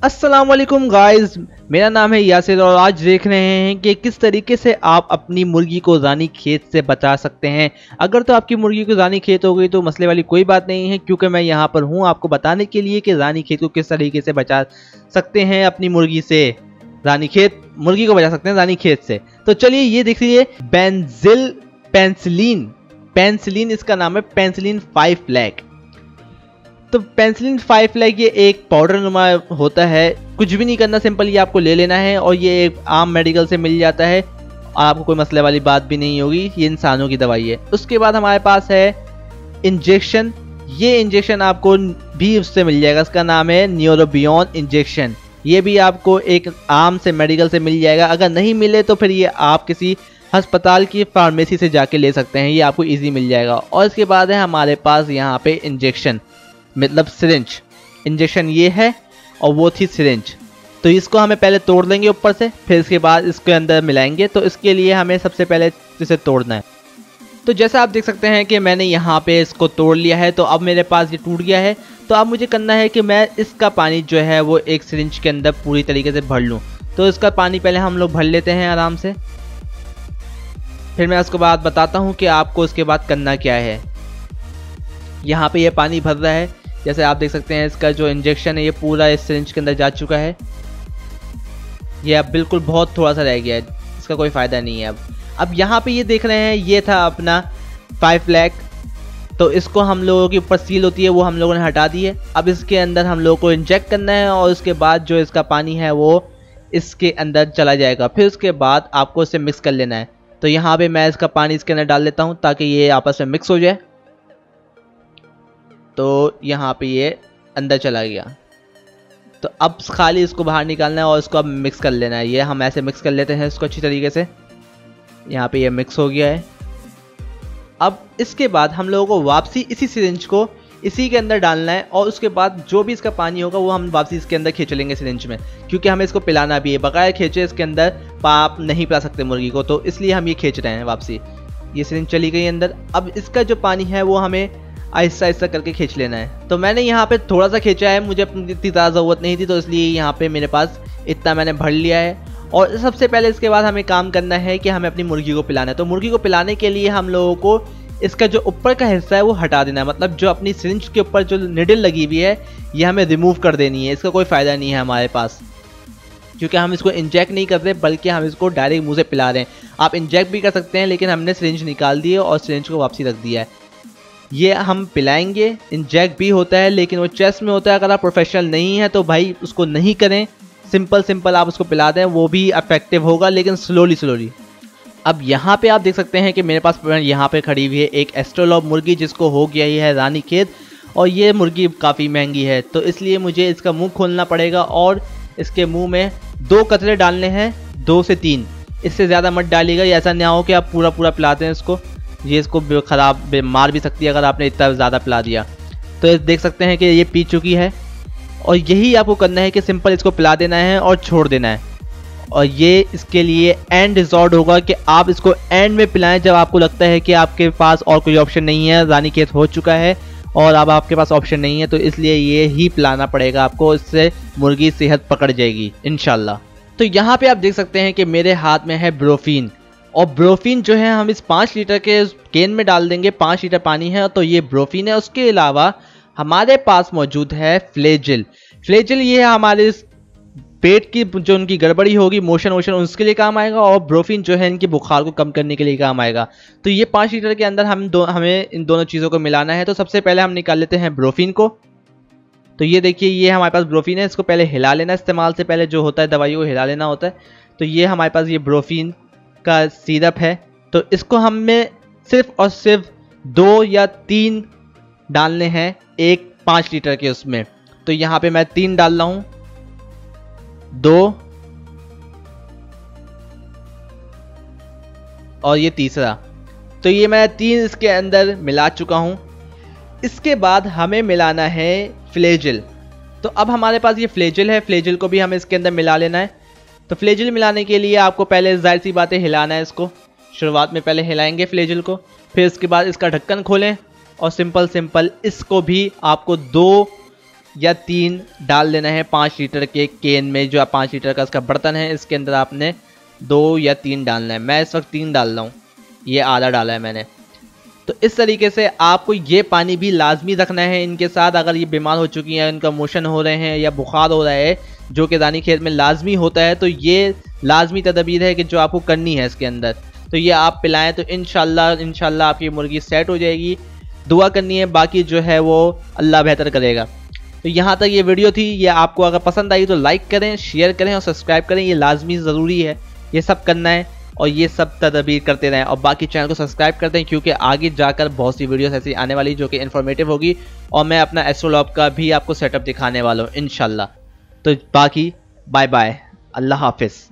अस्सलाम वालेकुम गाइस, मेरा नाम है यासिर और आज देख रहे हैं कि किस तरीके से आप अपनी मुर्गी को रानी खेत से बचा सकते हैं। अगर तो आपकी मुर्गी को रानी खेत हो गई तो मसले वाली कोई बात नहीं है, क्योंकि मैं यहाँ पर हूँ आपको बताने के लिए कि रानी खेत को किस तरीके से बचा सकते हैं अपनी मुर्गी से। मुर्गी को बचा सकते हैं रानी खेत से। तो चलिए ये देख लीजिए, बेंजिल पेंसिलिन इसका नाम है, पेंसिलिन 5 फ्लैग। तो पेंसिलिन 5 फ्लैग ये एक पाउडर नुमा होता है, कुछ भी नहीं करना, सिंपल ये आपको ले लेना है और ये एक आम मेडिकल से मिल जाता है, आपको कोई मसले वाली बात भी नहीं होगी, ये इंसानों की दवाई है। उसके बाद हमारे पास है इंजेक्शन, ये इंजेक्शन आपको भी उससे मिल जाएगा, इसका नाम है न्यूरोबियन इंजेक्शन। ये भी आपको एक आम से मेडिकल से मिल जाएगा, अगर नहीं मिले तो फिर ये आप किसी अस्पताल की फार्मेसी से जाके ले सकते हैं, ये आपको ईजी मिल जाएगा। और इसके बाद है हमारे पास यहाँ पे इंजेक्शन, मतलब सिरिंज। इंजेक्शन ये है और वो थी सिरिंज। तो इसको हमें पहले तोड़ लेंगे ऊपर से, फिर इसके बाद इसके अंदर मिलाएंगे। तो इसके लिए हमें सबसे पहले इसे तोड़ना है। तो जैसा आप देख सकते हैं कि मैंने यहाँ पे इसको तोड़ लिया है, तो अब मेरे पास ये टूट गया है। तो अब मुझे करना है कि मैं इसका पानी जो है वो एक सिरिंज के अंदर पूरी तरीके से भर लूँ। तो इसका पानी पहले हम लोग भर लेते हैं आराम से, फिर मैं उसके बाद बताता हूँ कि आपको इसके बाद करना क्या है। यहाँ पे ये पानी भर रहा है, जैसे आप देख सकते हैं इसका जो इंजेक्शन है ये पूरा इस सिरिंज के अंदर जा चुका है। ये अब बिल्कुल बहुत थोड़ा सा रह गया है, इसका कोई फ़ायदा नहीं है। अब यहाँ पे ये देख रहे हैं, ये था अपना 5 फ्लैग। तो इसको हम लोगों की ऊपर सील होती है वो हम लोगों ने हटा दी है। अब इसके अंदर हम लोगों को इंजेक्ट करना है और उसके बाद जो इसका पानी है वो इसके अंदर चला जाएगा। फिर उसके बाद आपको इसे मिक्स कर लेना है। तो यहाँ पे मैं इसका पानी इसके अंदर डाल देता हूँ ताकि ये आपस में मिक्स हो जाए। तो यहाँ पे ये अंदर चला गया। तो अब खाली इसको बाहर निकालना है और इसको अब मिक्स कर लेना है। ये हम ऐसे मिक्स कर लेते हैं इसको अच्छी तरीके से। यहाँ पे ये मिक्स हो गया है। अब इसके बाद हम लोगों को वापसी इसी सिरिंज को इसी के अंदर डालना है और उसके बाद जो भी इसका पानी होगा वो हम वापसी इसके अंदर खींच लेंगे सिरिंज में, क्योंकि हमें इसको पिलाना भी है। बकाया खींचे इसके अंदर आप नहीं पिला सकते मुर्गी को, तो इसलिए हम ये खींच रहे हैं वापसी। ये सिरिंज चली गई अंदर। अब इसका जो पानी है वो हमें आहिस्ता आहिस्ता करके खींच लेना है। तो मैंने यहाँ पे थोड़ा सा खींचा है, मुझे इतनी ज़्यादा ज़रूरत नहीं थी, तो इसलिए यहाँ पे मेरे पास इतना मैंने भर लिया है। और सबसे पहले इसके बाद हमें काम करना है कि हमें अपनी मुर्गी को पिलाना है। तो मुर्गी को पिलाने के लिए हम लोगों को इसका जो ऊपर का हिस्सा है वो हटा देना है, मतलब जो अपनी सिरिंज के ऊपर जो निडल लगी हुई है ये हमें रिमूव कर देनी है। इसका कोई फ़ायदा नहीं है हमारे पास, क्योंकि हम इसको इंजेक्ट नहीं कर रहे बल्कि हम इसको डायरेक्ट मुँह से पिला रहे हैं। आप इंजेक्ट भी कर सकते हैं, लेकिन हमने सिरिंज निकाल दी है और सिरिंज को वापसी रख दिया है। ये हम पिलाएंगे, इंजेक्ट भी होता है लेकिन वो चेस्ट में होता है। अगर आप प्रोफेशनल नहीं है तो भाई उसको नहीं करें, सिंपल आप उसको पिला दें, वो भी इफेक्टिव होगा, लेकिन स्लोली। अब यहाँ पे आप देख सकते हैं कि मेरे पास यहाँ पे खड़ी हुई है एक एस्ट्रोलॉब मुर्गी, जिसको हो गया ही है रानी खेत, और ये मुर्गी काफ़ी महंगी है। तो इसलिए मुझे इसका मुंह खोलना पड़ेगा और इसके मुंह में 2 कतरे डालने हैं, 2 से 3, इससे ज़्यादा मत डालिएगा। ऐसा ना हो कि आप पूरा पिलाते हैं इसको, ये इसको ख़राब मार भी सकती है अगर आपने इतना ज़्यादा पिला दिया। तो देख सकते हैं कि ये पी चुकी है और यही आपको करना है कि सिंपल इसको पिला देना है और छोड़ देना है। और ये इसके लिए एंड रिजॉर्ट होगा कि आप इसको एंड में पिलाएं, जब आपको लगता है कि आपके पास और कोई ऑप्शन नहीं है, रानी खेत हो चुका है और अब आपके पास ऑप्शन नहीं है, तो इसलिए ये ही पिलाना पड़ेगा आपको। इससे मुर्गी सेहत पकड़ जाएगी इंशाल्लाह। तो यहाँ पे आप देख सकते हैं कि मेरे हाथ में है ब्रोफीन, और ब्रोफीन जो है हम इस 5 लीटर के केन में डाल देंगे। 5 लीटर पानी है तो ये ब्रोफीन है। उसके अलावा हमारे पास मौजूद है फ्लेजिल। ये हमारे पेट की जो उनकी गड़बड़ी होगी, मोशन उसके लिए काम आएगा, और ब्रोफीन जो है इनकी बुखार को कम करने के लिए काम आएगा। तो ये 5 लीटर के अंदर हमें इन दोनों चीज़ों को मिलाना है। तो सबसे पहले हम निकाल लेते हैं ब्रोफीन को। तो ये देखिए, ये हमारे पास ब्रोफीन है, इसको पहले हिला लेना। इस्तेमाल से पहले जो होता है दवाई को हिला लेना होता है। तो ये हमारे पास ये ब्रोफीन का सिरप है। तो इसको हमें सिर्फ और सिर्फ 2 या 3 डालने हैं एक 5 लीटर के उसमें। तो यहाँ पे मैं 3 डाल रहा हूँ, 2 और ये तीसरा। तो ये मैं 3 इसके अंदर मिला चुका हूँ। इसके बाद हमें मिलाना है फ्लेजिल। तो अब हमारे पास ये फ्लेजिल है, फ्लेजिल को भी हमें इसके अंदर मिला लेना है। तो फ्लेजिल मिलाने के लिए आपको पहले जाहिर सी बात है हिलाना है इसको। शुरुआत में पहले हिलाएंगे फ्लेजिल को, फिर इसके बाद इसका ढक्कन खोलें और सिंपल इसको भी आपको 2 या 3 डाल लेना है 5 लीटर के केन में, जो 5 लीटर का इसका बर्तन है, इसके अंदर आपने 2 या 3 डालना है। मैं इस वक्त 3 डाल रहा हूँ, ये आधा डाला है मैंने। तो इस तरीके से आपको ये पानी भी लाजमी रखना है इनके साथ। अगर ये बीमार हो चुकी हैं, इनका मोशन हो रहे हैं या बुखार हो रहा है, जो कि रानीखेत में लाजमी होता है, तो ये लाजमी तदबीर है कि जो आपको करनी है इसके अंदर। तो ये आप पिलाएं तो इंशाल्लाह आपकी मुर्गी सेट हो जाएगी। दुआ करनी है, बाकी जो है वो अल्लाह बेहतर करेगा। तो यहाँ तक ये वीडियो थी। ये आपको अगर पसंद आई तो लाइक करें, शेयर करें और सब्सक्राइब करें। ये लाजमी ज़रूरी है, ये सब करना है और ये सब तदबीर करते रहें। और बाकी चैनल को सब्सक्राइब करते हैं, क्योंकि आगे जाकर बहुत सी वीडियोस ऐसी आने वाली जो कि इन्फॉर्मेटिव होगी। और मैं अपना एस्ट्रोलॉब का भी आपको सेटअप दिखाने वाला हूँ इंशाल्लाह। तो बाकी बाय बाय, अल्लाह हाफिज़।